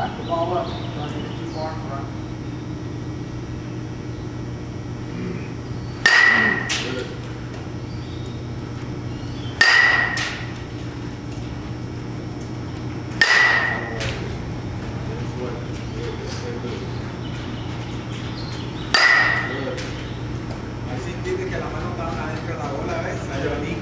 Back the ball up. Don't hit it too far in front. Good. Ahí sentiste que la mano estaba adentro de la bola, ¿ves? Salió ahí.